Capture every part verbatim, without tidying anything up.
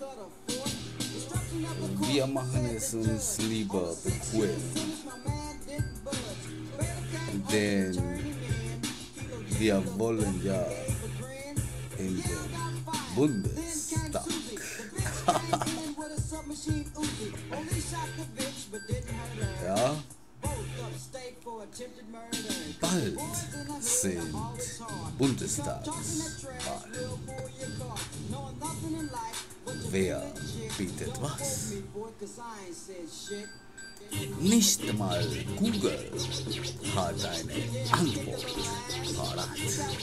Wir machen es uns lieber bequem, denn wir wollen ja in den Bundestag. Ja, bald sind Bundestagswahlen. Wer bietet was? Nicht mal Google hat eine Antwort parat.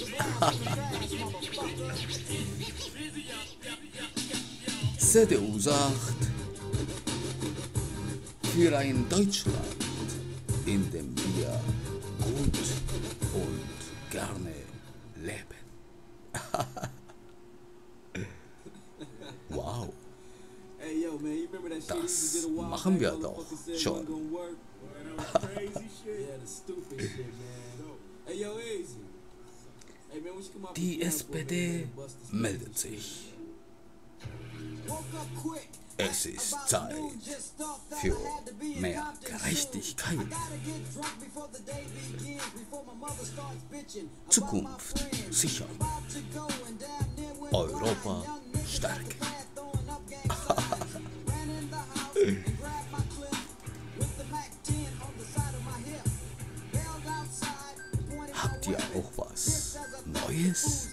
C D U sagt, für ein Deutschland, in dem wir gut und gerne leben. Wow. Das machen wir doch schon. Die S P D meldet sich. Es ist Zeit für mehr Gerechtigkeit. Zukunft sichern. Europa stärken. Habt ihr auch was Neues?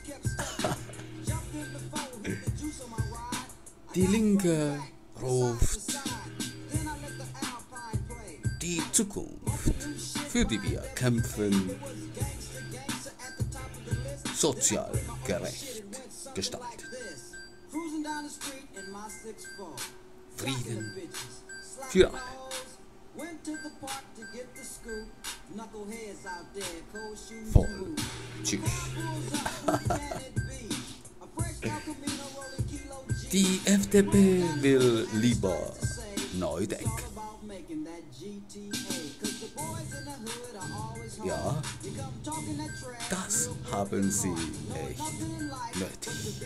Die Linke ruft die Zukunft, für die wir kämpfen, sozial gerecht gestalten. Frieden für alle. Voll. Tschüss. Die F D P will lieber neu denken. Ja, das haben sie echt nötig.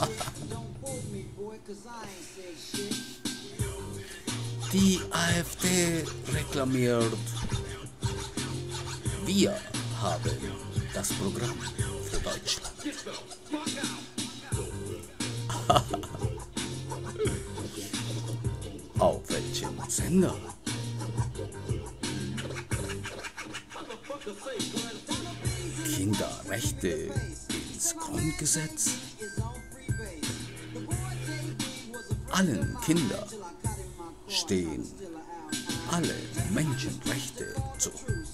Die AfD reklamiert, wir haben das Programm für Deutschland. Auf welchem Sender? Kinderrechte ins Grundgesetz? Allen Kindern stehen alle Menschenrechte zu.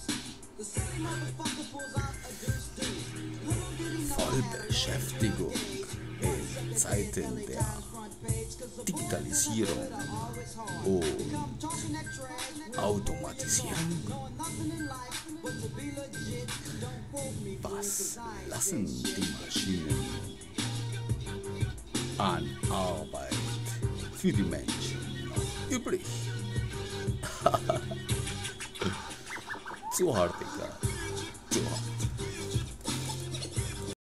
Vollbeschäftigung in Zeiten der Digitalisierung und Automatisierung. Was lassen die Maschinen an Arbeit für die Menschen übrig? Zu hart, egal.